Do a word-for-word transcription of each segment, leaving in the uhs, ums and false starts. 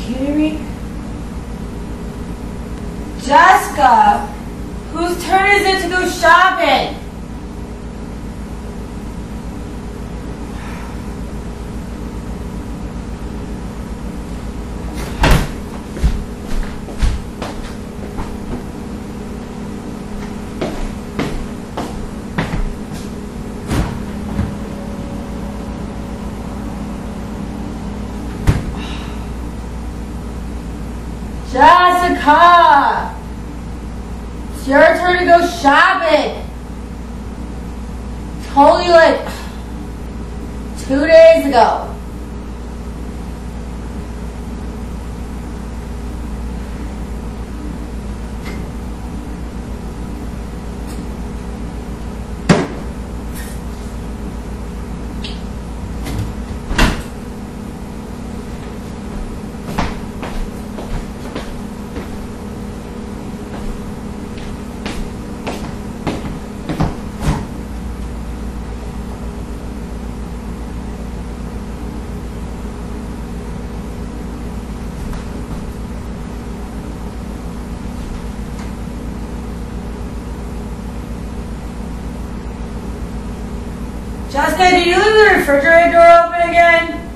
kidding me? Jessica, whose turn is it to go shopping? Jessica! It's your turn to go shopping. Told you like two days ago. Jessica, did you leave the refrigerator door open again?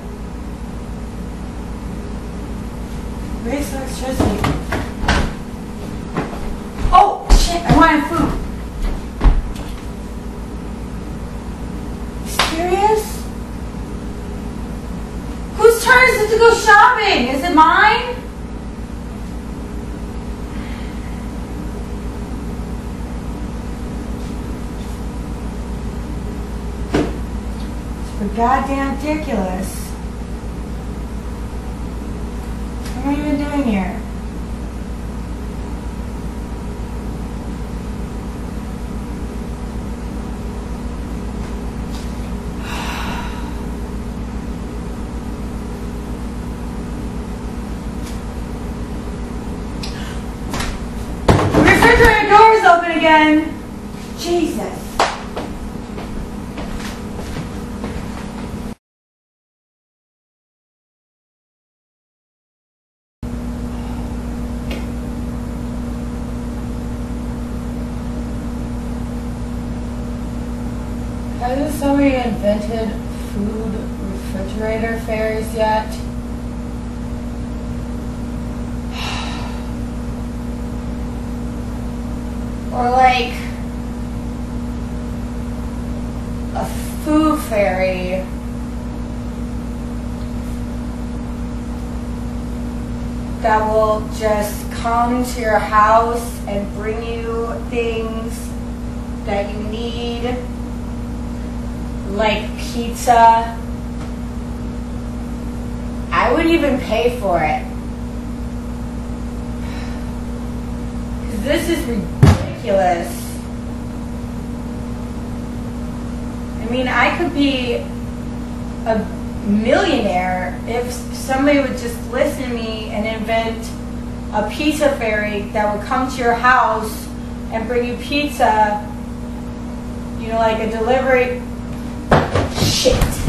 Waste electricity. Oh, shit, I wanted food. You serious? Whose turn is it to go shopping? Is it mine? It's goddamn ridiculous. What am I even doing here? The refrigerator door is open again. Jesus. Hasn't somebody invented food refrigerator fairies yet? Or like a food fairy that will just come to your house and bring you things that you need, like pizza. I would even pay for it. Because this is ridiculous. I mean, I could be a millionaire if somebody would just listen to me and invent a pizza fairy that would come to your house and bring you pizza, you know, like a delivery. Shit.